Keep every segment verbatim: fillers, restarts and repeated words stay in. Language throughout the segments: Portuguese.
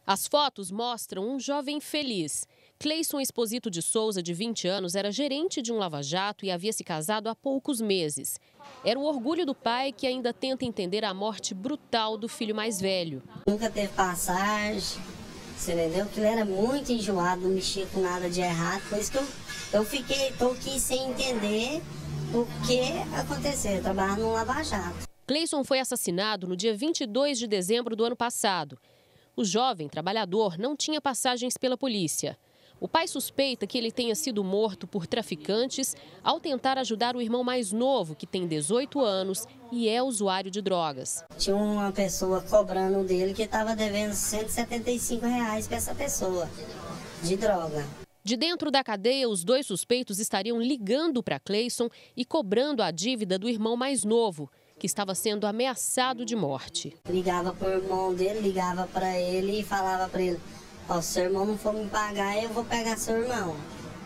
As fotos mostram um jovem feliz. Cleison Esposito de Souza, de vinte anos, era gerente de um lava-jato e havia se casado há poucos meses. Era o orgulho do pai que ainda tenta entender a morte brutal do filho mais velho. Nunca teve passagem, você entendeu? Que ele era muito enjoado, não mexia com nada de errado. Por isso que eu, eu fiquei, tô aqui sem entender o que aconteceu. Eu trabalhava num lava-jato. Cleison foi assassinado no dia vinte e dois de dezembro do ano passado. O jovem trabalhador não tinha passagens pela polícia. O pai suspeita que ele tenha sido morto por traficantes ao tentar ajudar o irmão mais novo, que tem dezoito anos e é usuário de drogas. Tinha uma pessoa cobrando dele que estava devendo cento e setenta e cinco reais para essa pessoa, de droga. De dentro da cadeia, os dois suspeitos estariam ligando para Cleison e cobrando a dívida do irmão mais novo, que estava sendo ameaçado de morte. Ligava para o irmão dele, ligava para ele e falava para ele: ó, se seu irmão não for me pagar, eu vou pegar seu irmão.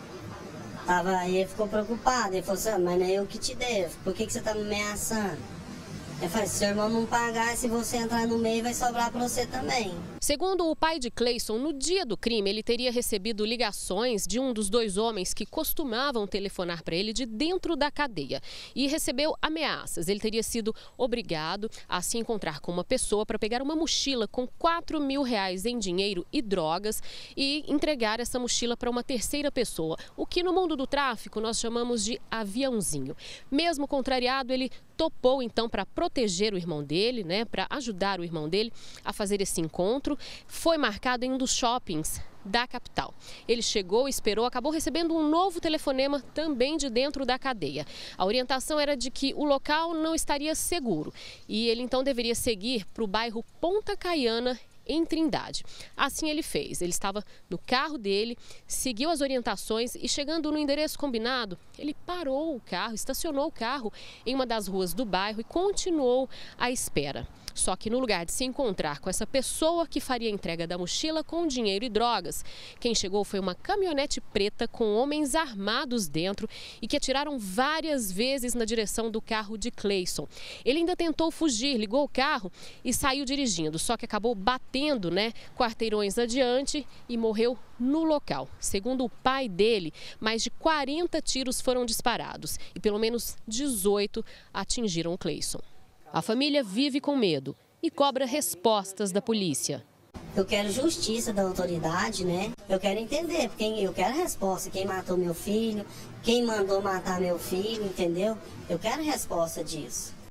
Tava, aí ele ficou preocupado, ele falou assim: mas não é eu que te devo, por que, que você está me ameaçando? Eu falei: se seu irmão não pagar, se você entrar no meio, vai sobrar para você também. Segundo o pai de Cleison, no dia do crime, ele teria recebido ligações de um dos dois homens que costumavam telefonar para ele de dentro da cadeia e recebeu ameaças. Ele teria sido obrigado a se encontrar com uma pessoa para pegar uma mochila com quatro mil reais em dinheiro e drogas e entregar essa mochila para uma terceira pessoa, o que no mundo do tráfico nós chamamos de aviãozinho. Mesmo contrariado, ele topou então para proteger o irmão dele, né, para ajudar o irmão dele a fazer esse encontro. Foi marcado em um dos shoppings da capital. Ele chegou, esperou, acabou recebendo um novo telefonema também de dentro da cadeia. A orientação era de que o local não estaria seguro e ele então deveria seguir para o bairro Ponta Caiana, em Trindade. Assim ele fez. Ele estava no carro dele, seguiu as orientações e, chegando no endereço combinado, ele parou o carro, estacionou o carro em uma das ruas do bairro e continuou à espera. Só que no lugar de se encontrar com essa pessoa que faria a entrega da mochila com dinheiro e drogas, quem chegou foi uma caminhonete preta com homens armados dentro e que atiraram várias vezes na direção do carro de Cleison. Ele ainda tentou fugir, ligou o carro e saiu dirigindo, só que acabou batendo, né, quarteirões adiante e morreu no local. Segundo o pai dele, mais de quarenta tiros foram disparados e pelo menos dezoito atingiram Cleison. A família vive com medo e cobra respostas da polícia. Eu quero justiça da autoridade, né? Eu quero entender, porque eu quero resposta. Quem matou meu filho, quem mandou matar meu filho, entendeu? Eu quero resposta disso.